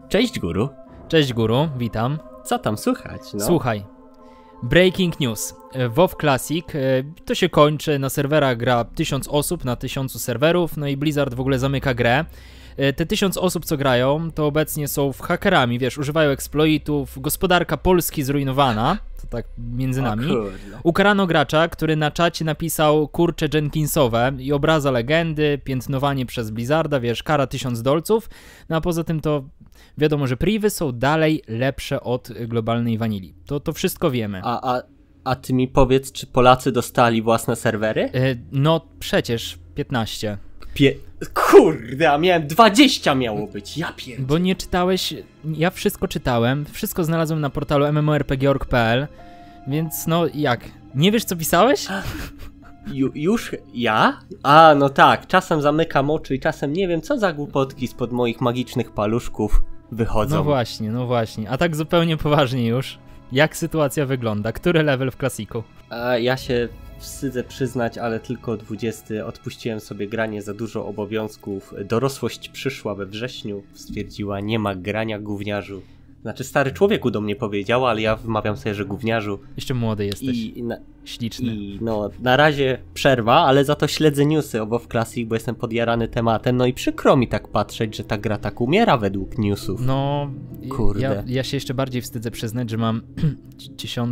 Cześć Guru. Cześć Guru, witam. Co tam słychać? No? Słuchaj, breaking news. WoW Classic to się kończy, na serwerach gra 1000 osób na 1000 serwerów, no i Blizzard w ogóle zamyka grę. Te 1000 osób, co grają, to obecnie są hakerami, wiesz, używają exploitów, gospodarka Polski zrujnowana, to tak między nami. Ukarano gracza, który na czacie napisał kurcze Jenkinsowe i obraza legendy, piętnowanie przez Blizzarda, wiesz, kara $1000, no a poza tym to wiadomo, że privy są dalej lepsze od globalnej wanili. To wszystko wiemy. A ty mi powiedz, czy Polacy dostali własne serwery? No przecież 15. Kurde, a miałem 20 miało być, ja pierdolę. Bo nie czytałeś, ja wszystko czytałem, wszystko znalazłem na portalu mmorpg.org.pl, więc no jak, nie wiesz co pisałeś? Już ja? A, no tak, czasem zamykam oczy i czasem nie wiem, co za głupotki spod moich magicznych paluszków wychodzą. No właśnie, a tak zupełnie poważnie już, jak sytuacja wygląda, który level w klasiku? Ja się wstydzę przyznać, ale tylko 20. Odpuściłem sobie granie, za dużo obowiązków. Dorosłość przyszła we wrześniu, stwierdziła, nie ma grania, gówniarzu. Znaczy stary człowieku do mnie powiedział, ale ja wymawiam sobie, że gówniarzu. Jeszcze młody jesteś. Śliczny. I no, na razie przerwa, ale za to śledzę newsy o WoW Classic, bo jestem podjarany tematem, no i przykro mi tak patrzeć, że ta gra tak umiera według newsów. No, kurde. Ja się jeszcze bardziej wstydzę przyznać, że mam 10.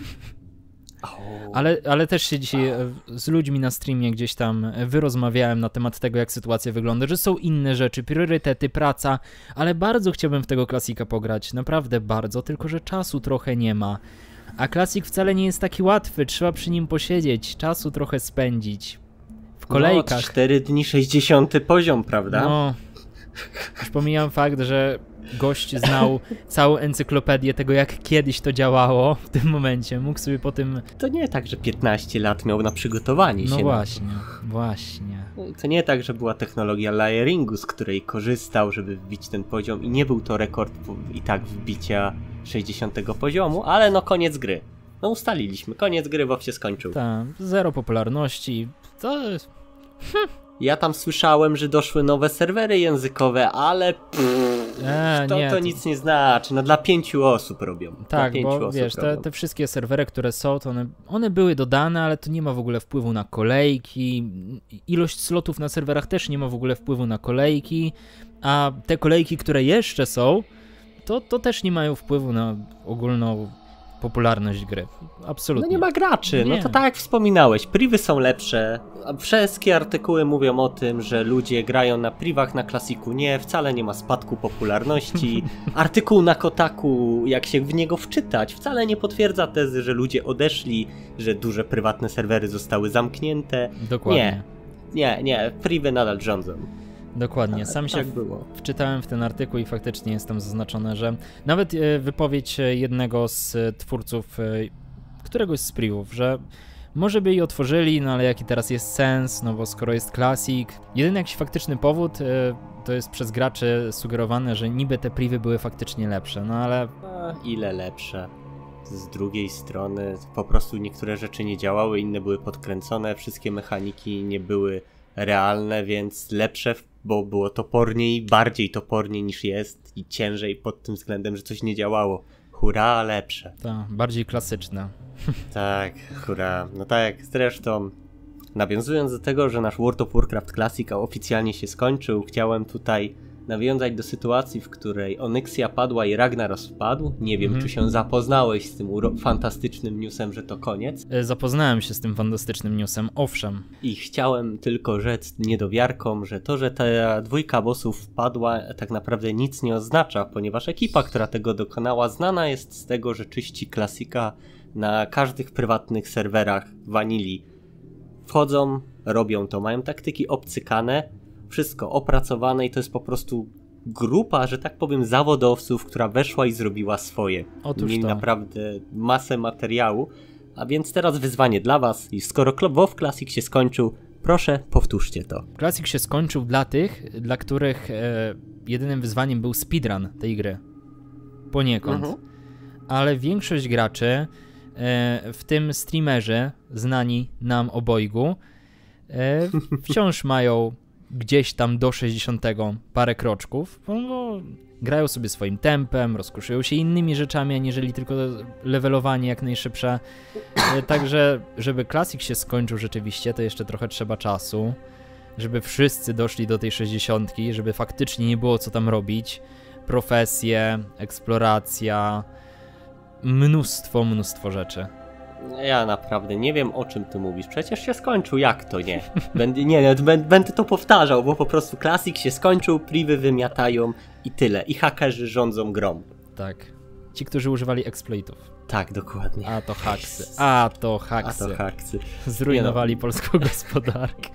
Ale też się dzisiaj z ludźmi na streamie gdzieś tam wyrozmawiałem na temat tego, jak sytuacja wygląda, że są inne rzeczy, priorytety, praca, ale bardzo chciałbym w tego klasika pograć, naprawdę bardzo, tylko że czasu trochę nie ma. A klasik wcale nie jest taki łatwy, trzeba przy nim posiedzieć, czasu trochę spędzić. W kolejkach. No, 4 dni 60 poziom, prawda? No, już pomijam fakt, że gość znał całą encyklopedię tego, jak kiedyś to działało w tym momencie. Mógł sobie po tym... To nie tak, że 15 lat miał na przygotowanie się. No właśnie. To nie tak, że była technologia layeringu, z której korzystał, żeby wbić ten poziom i nie był to rekord i tak wbicia 60 poziomu, ale no koniec gry. No ustaliliśmy, koniec gry, bo się skończył. Tak, zero popularności. To jest... Ja tam słyszałem, że doszły nowe serwery językowe, ale to nic nie znaczy. No dla 5 osób robią. Tak, bo wiesz, te wszystkie serwery, które są, to one były dodane, ale to nie ma w ogóle wpływu na kolejki. Ilość slotów na serwerach też nie ma w ogóle wpływu na kolejki, a te kolejki, które jeszcze są, to też nie mają wpływu na ogólną popularność gry. Absolutnie. No nie ma graczy, no to tak jak wspominałeś, privy są lepsze, wszystkie artykuły mówią o tym, że ludzie grają na privach, na klasiku nie, wcale nie ma spadku popularności. Artykuł na Kotaku, jak się w niego wczytać, wcale nie potwierdza tezy, że ludzie odeszli, że duże prywatne serwery zostały zamknięte. Dokładnie. Nie, privy nadal rządzą. Dokładnie, sam się wczytałem w ten artykuł i faktycznie jest tam zaznaczone, że nawet wypowiedź jednego z twórców któregoś z privów, że może by i otworzyli, no ale jaki teraz jest sens, no bo skoro jest Classic. Jedyny jakiś faktyczny powód to jest przez graczy sugerowane, że niby te privy były faktycznie lepsze, no ale... Ile lepsze? Z drugiej strony po prostu niektóre rzeczy nie działały, inne były podkręcone, wszystkie mechaniki nie były realne, więc lepsze, bo było toporniej, bardziej toporniej niż jest i ciężej pod tym względem, że coś nie działało. Hurra, lepsze. Tak, bardziej klasyczne. Tak, hurra. No tak, zresztą nawiązując do tego, że nasz World of Warcraft Classic oficjalnie się skończył, chciałem tutaj nawiązać do sytuacji, w której Onyxia padła i Ragnaros wpadł. Nie wiem, czy się zapoznałeś z tym fantastycznym newsem, że to koniec? Zapoznałem się z tym fantastycznym newsem, owszem. I chciałem tylko rzec niedowiarkom, że to, że ta dwójka bossów wpadła, tak naprawdę nic nie oznacza, ponieważ ekipa, która tego dokonała, znana jest z tego, że czyści klasika na każdych prywatnych serwerach wanili. Wchodzą, robią to, mają taktyki obcykane, wszystko opracowane i to jest po prostu grupa, że tak powiem, zawodowców, która weszła i zrobiła swoje. Mieli naprawdę masę materiału, a więc teraz wyzwanie dla was i skoro WoW Classic się skończył, proszę powtórzcie to. Classic się skończył dla tych, dla których jedynym wyzwaniem był speedrun tej gry. Poniekąd. Ale większość graczy, w tym streamerzy znani nam obojgu, wciąż mają gdzieś tam do 60 parę kroczków, bo grają sobie swoim tempem, rozkoszują się innymi rzeczami, aniżeli tylko levelowanie jak najszybsze. Także, żeby Classic się skończył rzeczywiście, to jeszcze trochę trzeba czasu, żeby wszyscy doszli do tej 60, żeby faktycznie nie było co tam robić. Profesje, eksploracja, mnóstwo rzeczy. Ja naprawdę nie wiem, o czym ty mówisz. Przecież się skończył, jak to nie? Będę to powtarzał, bo po prostu Classic się skończył, privy wymiatają i tyle. I hakerzy rządzą grą. Tak. Ci, którzy używali exploitów. Tak, dokładnie. A to haksy. Zrujnowali polską gospodarkę.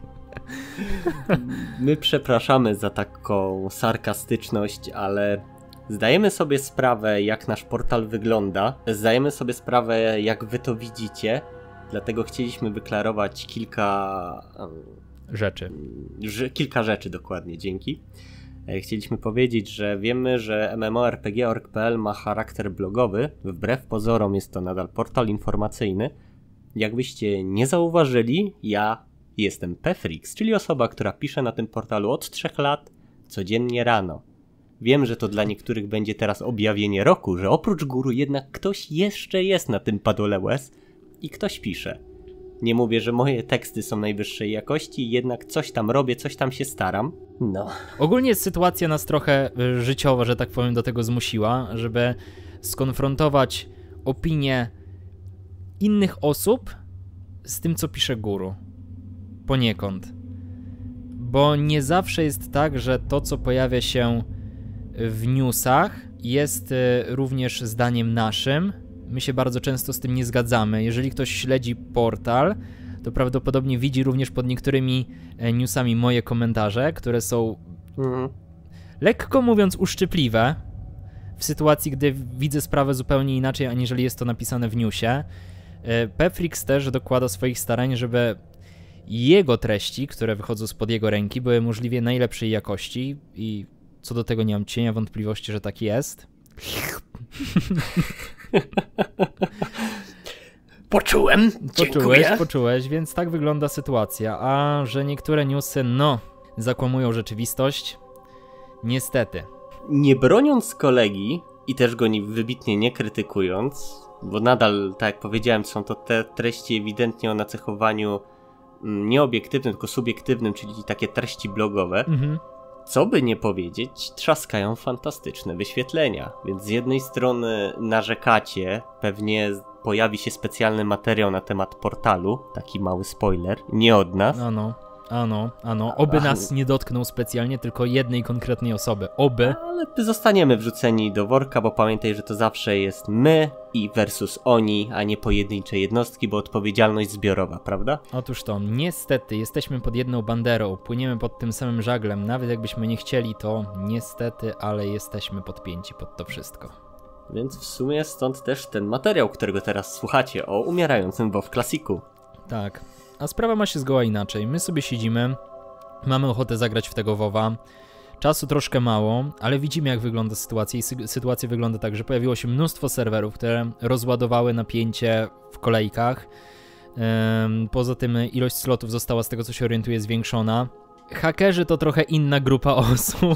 My przepraszamy za taką sarkastyczność, ale zdajemy sobie sprawę, jak nasz portal wygląda. Zdajemy sobie sprawę, jak wy to widzicie. Dlatego chcieliśmy wyklarować kilka rzeczy dokładnie, dzięki. Chcieliśmy powiedzieć, że wiemy, że MMORPG.org.pl ma charakter blogowy. Wbrew pozorom jest to nadal portal informacyjny. Jakbyście nie zauważyli, ja jestem Pefrix, czyli osoba, która pisze na tym portalu od 3 lat, codziennie rano. Wiem, że to dla niektórych będzie teraz objawienie roku, że oprócz guru jednak ktoś jeszcze jest na tym padole łez i ktoś pisze. Nie mówię, że moje teksty są najwyższej jakości, jednak coś tam robię, coś tam się staram. No. Ogólnie sytuacja nas trochę życiowa, że tak powiem, do tego zmusiła, żeby skonfrontować opinię innych osób z tym, co pisze guru. Poniekąd. Bo nie zawsze jest tak, że to, co pojawia się w newsach, jest również zdaniem naszym. My się bardzo często z tym nie zgadzamy. Jeżeli ktoś śledzi portal, to prawdopodobnie widzi również pod niektórymi newsami moje komentarze, które są lekko mówiąc uszczypliwe w sytuacji, gdy widzę sprawę zupełnie inaczej, aniżeli jest to napisane w newsie. Pefrix też dokłada swoich starań, żeby jego treści, które wychodzą spod jego ręki, były możliwie najlepszej jakości i co do tego nie mam cienia wątpliwości, że tak jest. Poczułeś, więc tak wygląda sytuacja. A że niektóre newsy, zakłamują rzeczywistość, niestety. Nie broniąc kolegi i też go wybitnie nie krytykując, bo nadal, tak jak powiedziałem, są to te treści ewidentnie o nacechowaniu nie obiektywnym, tylko subiektywnym, czyli takie treści blogowe, co by nie powiedzieć, trzaskają fantastyczne wyświetlenia. Więc z jednej strony narzekacie, pewnie pojawi się specjalny materiał na temat portalu, taki mały spoiler, nie od nas. Oby nas nie dotknął specjalnie, tylko jednej konkretnej osoby. Oby. Ale zostaniemy wrzuceni do worka, bo pamiętaj, że to zawsze jest my i versus oni, a nie pojedyncze jednostki, bo odpowiedzialność zbiorowa, prawda? Otóż to, niestety, jesteśmy pod jedną banderą, płyniemy pod tym samym żaglem, nawet jakbyśmy nie chcieli, to niestety, ale jesteśmy podpięci pod to wszystko. Więc w sumie stąd też ten materiał, którego teraz słuchacie, o umierającym WoW Classicu. Tak. A sprawa ma się zgoła inaczej. My sobie siedzimy, mamy ochotę zagrać w tego WoWa. Czasu troszkę mało, ale widzimy, jak wygląda sytuacja. I sytuacja wygląda tak, że pojawiło się mnóstwo serwerów, które rozładowały napięcie w kolejkach. Poza tym ilość slotów została, z tego co się orientuję, zwiększona. Hakerzy to trochę inna grupa osób.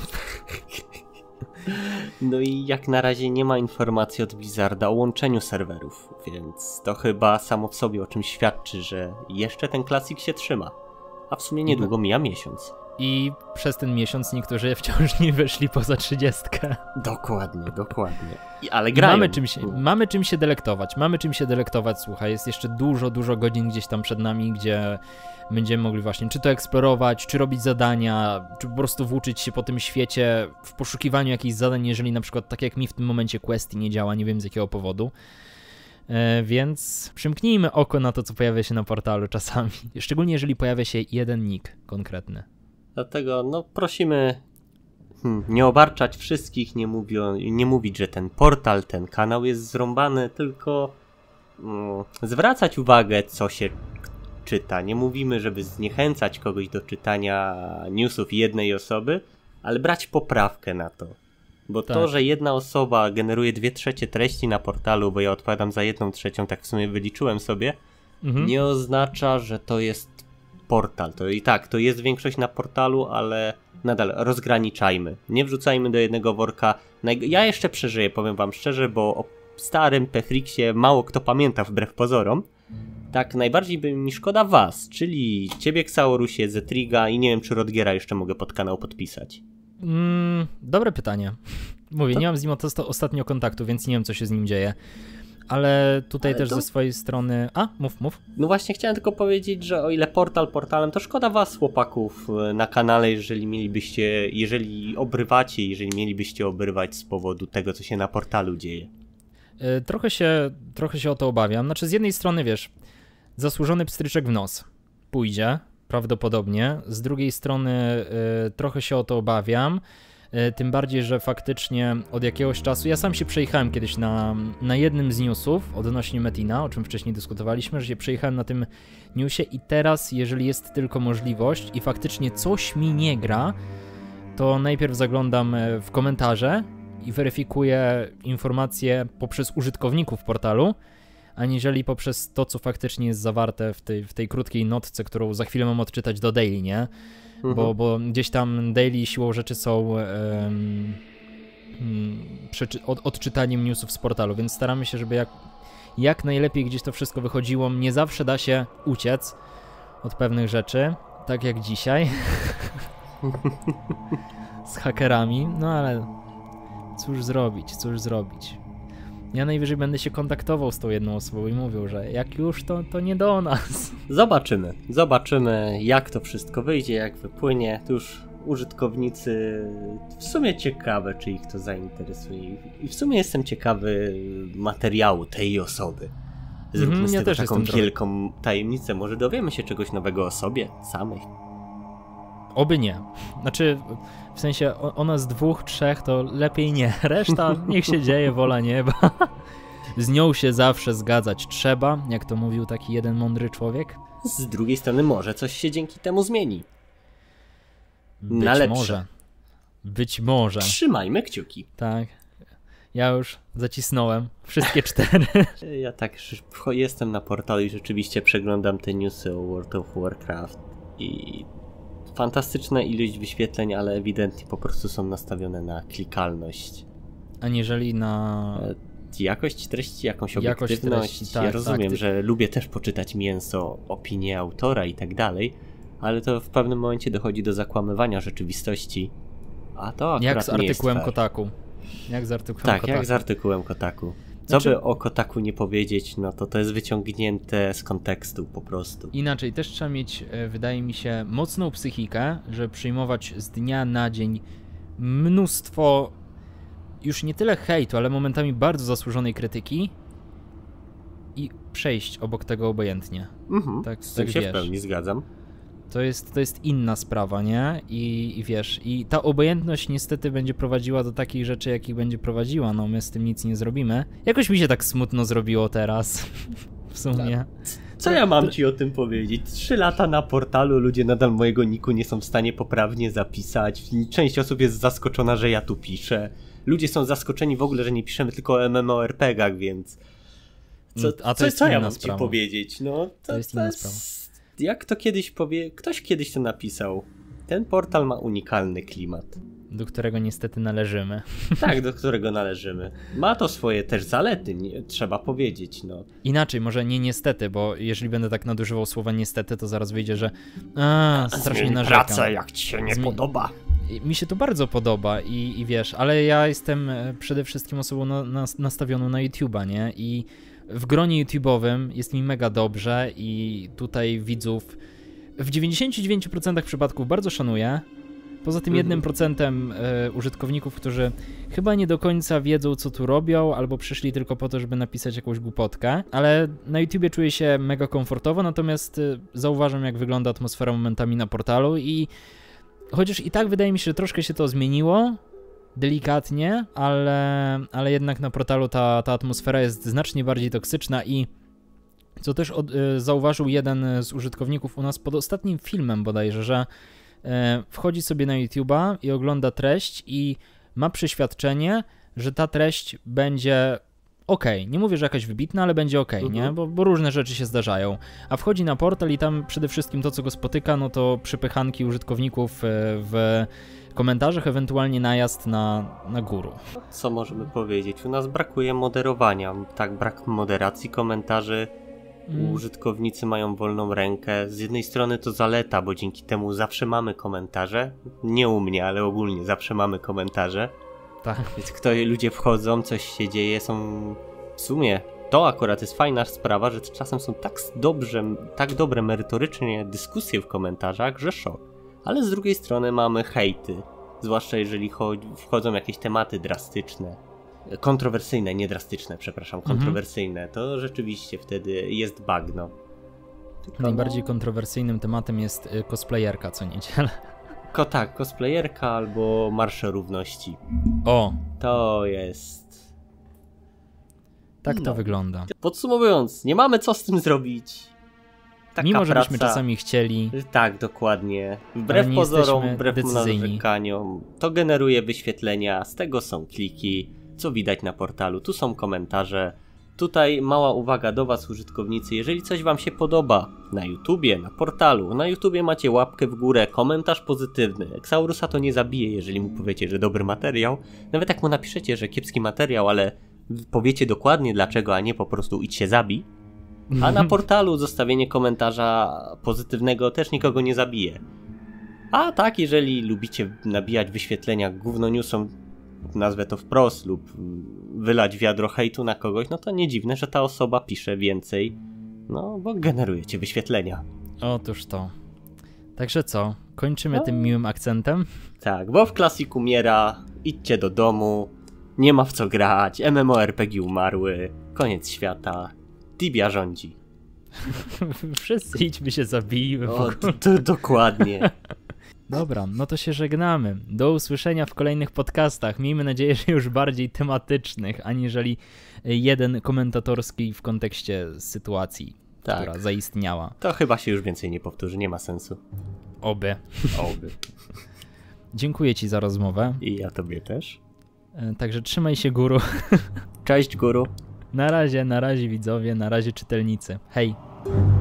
No i jak na razie nie ma informacji od Blizzarda o łączeniu serwerów, więc to chyba samo w sobie o czymś świadczy, że jeszcze ten Classic się trzyma. A w sumie niedługo mija miesiąc. I przez ten miesiąc niektórzy wciąż nie weszli poza 30. Dokładnie. Ale grają. Mamy czym się delektować, słuchaj, jest jeszcze dużo godzin gdzieś tam przed nami, gdzie będziemy mogli właśnie czy to eksplorować, czy robić zadania, czy po prostu włóczyć się po tym świecie w poszukiwaniu jakichś zadań, jeżeli na przykład tak jak mi w tym momencie Questy nie działa, nie wiem z jakiego powodu. Więc przymknijmy oko na to, co pojawia się na portalu czasami. Szczególnie jeżeli pojawia się jeden nick konkretny. Dlatego prosimy nie obarczać wszystkich, nie mówić, że ten portal, ten kanał jest zrąbany, tylko zwracać uwagę, co się czyta. Nie mówimy, żeby zniechęcać kogoś do czytania newsów jednej osoby, ale brać poprawkę na to. Bo tak. To, że jedna osoba generuje 2/3 treści na portalu, bo ja odpowiadam za 1/3, tak w sumie wyliczyłem sobie, nie oznacza, że to jest portal. To i tak, to jest większość na portalu, ale nadal rozgraniczajmy. Nie wrzucajmy do jednego worka. Ja jeszcze przeżyję, powiem wam szczerze, bo o starym Pefrixie mało kto pamięta wbrew pozorom. Tak, najbardziej by mi szkoda was, czyli ciebie, Xaurusie, Zetriga i nie wiem, czy Rodgiera jeszcze mogę pod kanał podpisać. Dobre pytanie. Mówię, nie mam z nim ostatnio kontaktu, więc nie wiem, co się z nim dzieje. Ale tutaj też ze swojej strony... Mów. No właśnie chciałem tylko powiedzieć, że o ile portalem, to szkoda was, chłopaków, na kanale, jeżeli mielibyście obrywać z powodu tego, co się na portalu dzieje. Trochę się o to obawiam. Znaczy z jednej strony, wiesz, zasłużony pstryczek w nos pójdzie, prawdopodobnie. Z drugiej strony trochę się o to obawiam. Tym bardziej, że faktycznie od jakiegoś czasu, ja sam się przejechałem kiedyś na jednym z newsów odnośnie Metina, o czym wcześniej dyskutowaliśmy, że się przejechałem na tym newsie i teraz, jeżeli jest tylko możliwość i faktycznie coś mi nie gra, to najpierw zaglądam w komentarze i weryfikuję informacje poprzez użytkowników portalu, aniżeli poprzez to, co faktycznie jest zawarte w tej krótkiej notce, którą za chwilę mam odczytać do daily, nie? Bo gdzieś tam daily siłą rzeczy są odczytaniem newsów z portalu, więc staramy się, żeby jak najlepiej gdzieś to wszystko wychodziło. Nie zawsze da się uciec od pewnych rzeczy, tak jak dzisiaj z hakerami, no ale cóż zrobić. Ja najwyżej będę się kontaktował z tą jedną osobą i mówił, że jak już to nie do nas. Zobaczymy jak to wszystko wyjdzie, jak wypłynie. To już użytkownicy, w sumie ciekawe, czy ich to zainteresuje. I w sumie jestem ciekawy materiału tej osoby. Zróbmy z tego taką wielką tajemnicę. Może dowiemy się czegoś nowego o sobie samej. Oby nie. Znaczy, w sensie o nas 2, 3 to lepiej nie. Reszta niech się dzieje, wola nieba. Z nią się zawsze zgadzać trzeba, jak to mówił taki jeden mądry człowiek. Z drugiej strony może coś się dzięki temu zmieni. Być może. Trzymajmy kciuki. Tak. Ja już zacisnąłem wszystkie 4. Ja tak jestem na portalu i rzeczywiście przeglądam te newsy o World of Warcraft i fantastyczna ilość wyświetleń, ale ewidentnie po prostu są nastawione na klikalność. Aniżeli na... Jakość treści, jakąś obiektywność. Ja rozumiem, że lubię też poczytać mięso, opinię autora i tak dalej, ale to w pewnym momencie dochodzi do zakłamywania rzeczywistości. A to akurat jak z artykułem Kotaku. Jak z artykułem Kotaku. Co by o Kotaku nie powiedzieć, no to jest wyciągnięte z kontekstu po prostu. Inaczej, też trzeba mieć, wydaje mi się, mocną psychikę, żeby przyjmować z dnia na dzień mnóstwo już nie tyle hejtu, ale momentami bardzo zasłużonej krytyki i przejść obok tego obojętnie. Tak, z tym się w pełni zgadzam. To jest inna sprawa, nie? I wiesz, i ta obojętność niestety będzie prowadziła do takich rzeczy, jakich będzie prowadziła, no my z tym nic nie zrobimy. Jakoś mi się tak smutno zrobiło teraz, w sumie. Co ja mam ci o tym powiedzieć? 3 lata na portalu, ludzie nadal mojego niku nie są w stanie poprawnie zapisać, część osób jest zaskoczona, że ja tu piszę. Ludzie są zaskoczeni w ogóle, że nie piszemy tylko o MMORPG-ach, więc... Co ja mam ci powiedzieć? No, to jest inna sprawa. Jak to kiedyś ktoś kiedyś to napisał. Ten portal ma unikalny klimat. Do którego niestety należymy. Tak, do którego należymy. Ma to swoje też zalety, trzeba powiedzieć. No. Inaczej, może nie niestety, bo jeżeli będę tak nadużywał słowa niestety, to zaraz wyjdzie, że strasznie narzekam. Pracę, jak ci się nie podoba. Mi się to bardzo podoba i wiesz, ale ja jestem przede wszystkim osobą nastawioną na YouTube'a, nie? I w gronie YouTube'owym jest mi mega dobrze i tutaj widzów w 99% przypadków bardzo szanuję. Poza tym 1% użytkowników, którzy chyba nie do końca wiedzą, co tu robią, albo przyszli tylko po to, żeby napisać jakąś głupotkę, ale na YouTubie czuję się mega komfortowo, natomiast zauważam, jak wygląda atmosfera momentami na portalu i chociaż i tak wydaje mi się, że troszkę się to zmieniło, delikatnie, ale jednak na portalu ta atmosfera jest znacznie bardziej toksyczna i co też zauważył jeden z użytkowników u nas pod ostatnim filmem bodajże, że wchodzi sobie na YouTube'a i ogląda treść i ma przeświadczenie, że ta treść będzie okej. Nie mówię, że jakaś wybitna, ale będzie okej, nie? Bo różne rzeczy się zdarzają. A wchodzi na portal i tam przede wszystkim to, co go spotyka, no to przypychanki użytkowników w komentarzach, ewentualnie najazd na guru. Co możemy powiedzieć? U nas brakuje moderowania. Tak, brak moderacji komentarzy. Użytkownicy mają wolną rękę. Z jednej strony to zaleta, bo dzięki temu zawsze mamy komentarze. Nie u mnie, ale ogólnie zawsze mamy komentarze. Tak. Więc ludzie wchodzą, coś się dzieje, są w sumie... To akurat jest fajna sprawa, że czasem są tak dobre merytorycznie dyskusje w komentarzach, że szok. Ale z drugiej strony mamy hejty. Zwłaszcza jeżeli wchodzą jakieś tematy drastyczne. Kontrowersyjne, nie drastyczne, przepraszam, kontrowersyjne. To rzeczywiście wtedy jest bagno. Najbardziej kontrowersyjnym tematem jest cosplayerka co niedzielę. Tak, cosplayerka albo Marsze Równości. O! To jest... Tak to wygląda. Podsumowując, nie mamy co z tym zrobić. Taka Mimo, praca, żebyśmy czasami chcieli. Tak, dokładnie. Wbrew pozorom, wbrew narzekaniom, to generuje wyświetlenia, z tego są kliki, co widać na portalu, tu są komentarze. Tutaj mała uwaga do was, użytkownicy, jeżeli coś wam się podoba na YouTubie, na portalu, na YouTubie macie łapkę w górę, komentarz pozytywny. Exaurusa to nie zabije, jeżeli mu powiecie, że dobry materiał. Nawet jak mu napiszecie, że kiepski materiał, ale powiecie dokładnie dlaczego, a nie po prostu idź się zabij. A na portalu zostawienie komentarza pozytywnego też nikogo nie zabije. A tak, jeżeli lubicie nabijać wyświetlenia gówno newsom, nazwę to wprost, lub wylać wiadro hejtu na kogoś, no to nie dziwne, że ta osoba pisze więcej, no bo generujecie wyświetlenia. Otóż to. Także co? Kończymy tym miłym akcentem? Tak, bo w Classic umiera, idźcie do domu, nie ma w co grać, MMORPG umarły, koniec świata, Tibia rządzi. Wszyscy idźmy się zabijmy. Dokładnie. Dobra, no to się żegnamy. Do usłyszenia w kolejnych podcastach. Miejmy nadzieję, że już bardziej tematycznych, aniżeli jeden komentatorski w kontekście sytuacji, która zaistniała. To chyba się już więcej nie powtórzy, nie ma sensu. Oby. Oby. Dziękuję ci za rozmowę. I ja tobie też. Także trzymaj się, guru. Cześć, guru. Na razie widzowie, na razie czytelnicy. Hej.